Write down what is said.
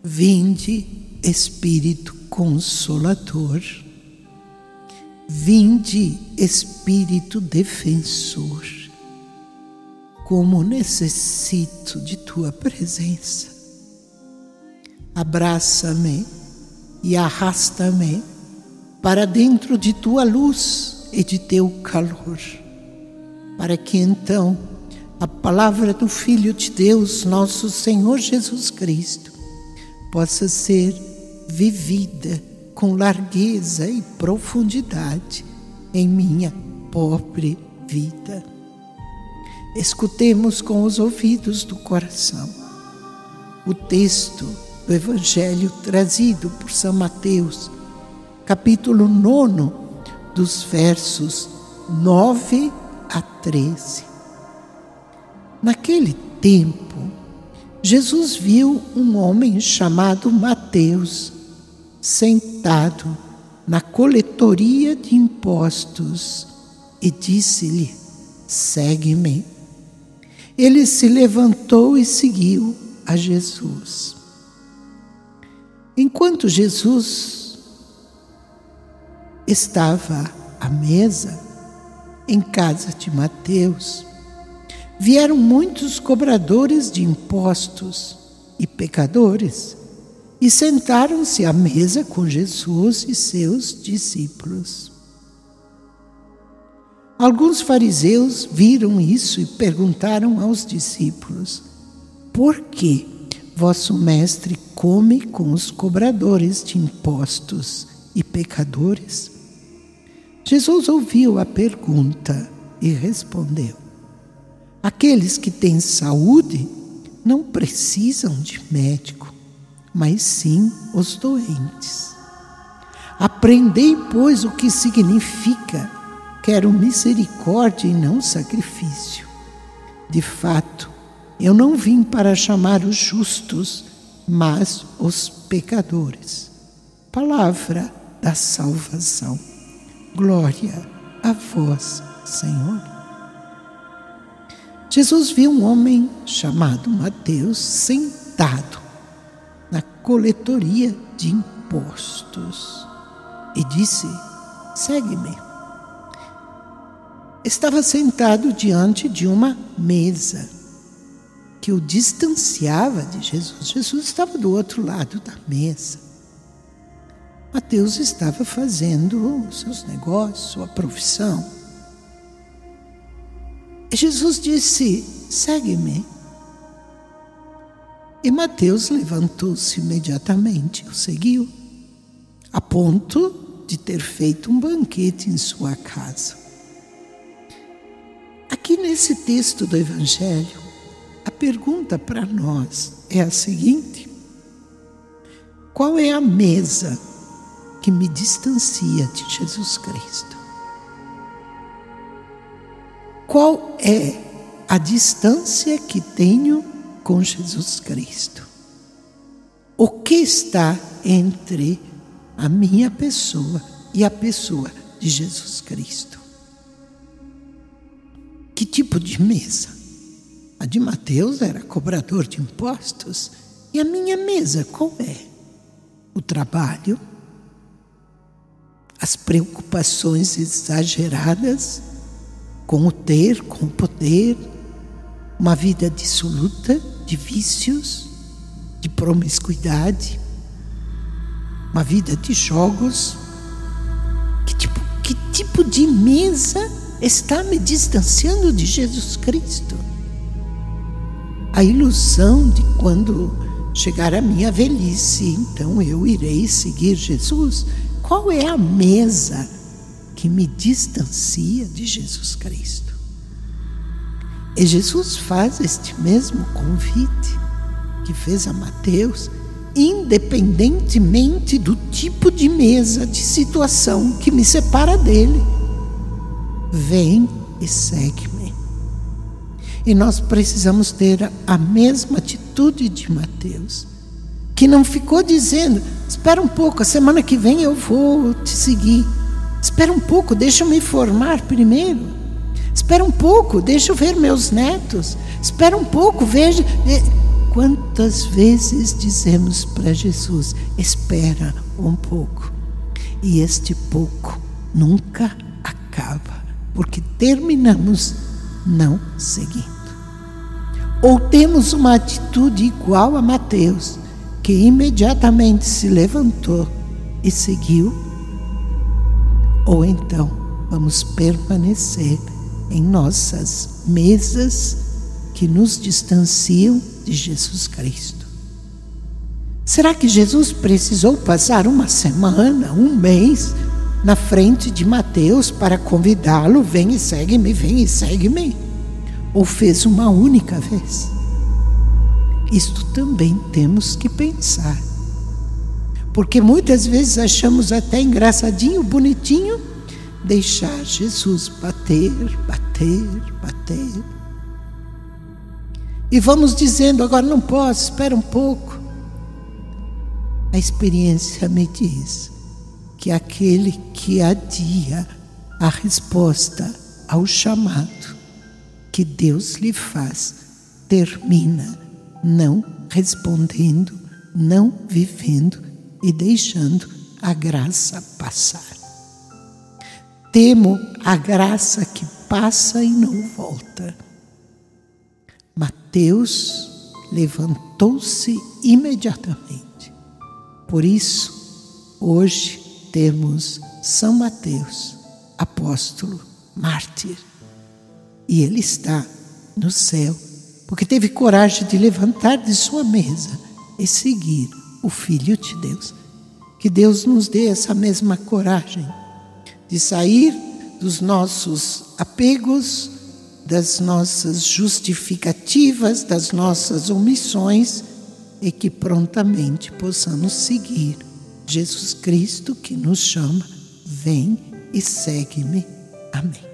Vinde, Espírito Consolador, vinde, Espírito Defensor, como necessito de Tua presença. Abraça-me e arrasta-me para dentro de Tua luz e de Teu calor, para que então a palavra do Filho de Deus, nosso Senhor Jesus Cristo, possa ser vivida com largueza e profundidade em minha pobre vida. Escutemos com os ouvidos do coração o texto do Evangelho trazido por São Mateus, capítulo 9, dos versos 9 a 13. Naquele tempo, Jesus viu um homem chamado Mateus sentado na coletoria de impostos e disse-lhe: segue-me. Ele se levantou e seguiu a Jesus. Enquanto Jesus estava à mesa em casa de Mateus, vieram muitos cobradores de impostos e pecadores e sentaram-se à mesa com Jesus e seus discípulos. Alguns fariseus viram isso e perguntaram aos discípulos: por que vosso mestre come com os cobradores de impostos e pecadores? Jesus ouviu a pergunta e respondeu: aqueles que têm saúde não precisam de médico, mas sim os doentes. Aprendei, pois, o que significa: quero misericórdia e não sacrifício. De fato, eu não vim para chamar os justos, mas os pecadores. Palavra da salvação. Glória a vós, Senhor. Jesus viu um homem chamado Mateus sentado na coletoria de impostos e disse: segue-me. Estava sentado diante de uma mesa que o distanciava de Jesus. Jesus estava do outro lado da mesa. Mateus estava fazendo os seus negócios, sua profissão. E Jesus disse: segue-me. E Mateus levantou-se imediatamente e o seguiu, a ponto de ter feito um banquete em sua casa. Aqui nesse texto do Evangelho, a pergunta para nós é a seguinte: qual é a mesa que me distancia de Jesus Cristo? Qual é a distância que tenho com Jesus Cristo? O que está entre a minha pessoa e a pessoa de Jesus Cristo? Que tipo de mesa? A de Mateus era cobrador de impostos. E a minha mesa qual é? O trabalho? As preocupações exageradas com o ter, com o poder, uma vida dissoluta de vícios, de promiscuidade, uma vida de jogos. Que tipo de mesa está me distanciando de Jesus Cristo? A ilusão de quando chegar a minha velhice, então eu irei seguir Jesus. Qual é a mesa que me distancia de Jesus Cristo? E Jesus faz este mesmo convite que fez a Mateus, independentemente do tipo de mesa, de situação que me separa dele. Vem e segue-me. E nós precisamos ter a mesma atitude de Mateus, que não ficou dizendo: espera um pouco, a semana que vem eu vou te seguir. Espera um pouco, deixa eu me formar primeiro. Espera um pouco, deixa eu ver meus netos. Espera um pouco, veja. quantas vezes dizemos para Jesus: espera um pouco. E este pouco nunca acaba, porque terminamos não seguindo. Ou temos uma atitude igual a Mateus, que imediatamente se levantou e seguiu, ou então vamos permanecer em nossas mesas que nos distanciam de Jesus Cristo. Será que Jesus precisou passar uma semana, um mês, na frente de Mateus para convidá-lo: vem e segue-me, vem e segue-me? Ou fez uma única vez? Isto também temos que pensar. Porque muitas vezes achamos até engraçadinho, bonitinho, deixar Jesus bater. E vamos dizendo: agora não posso, espera um pouco. A experiência me diz que aquele que adia a resposta ao chamado que Deus lhe faz, termina não respondendo, não vivendo e deixando a graça passar. Temo a graça que passa e não volta. Mateus levantou-se imediatamente. Por isso, hoje temos São Mateus, apóstolo, mártir. E ele está no céu, porque teve coragem de levantar de sua mesa e seguir o Filho de Deus. Que Deus nos dê essa mesma coragem de sair dos nossos apegos, das nossas justificativas, das nossas omissões, e que prontamente possamos seguir Jesus Cristo, que nos chama: vem e segue-me. Amém.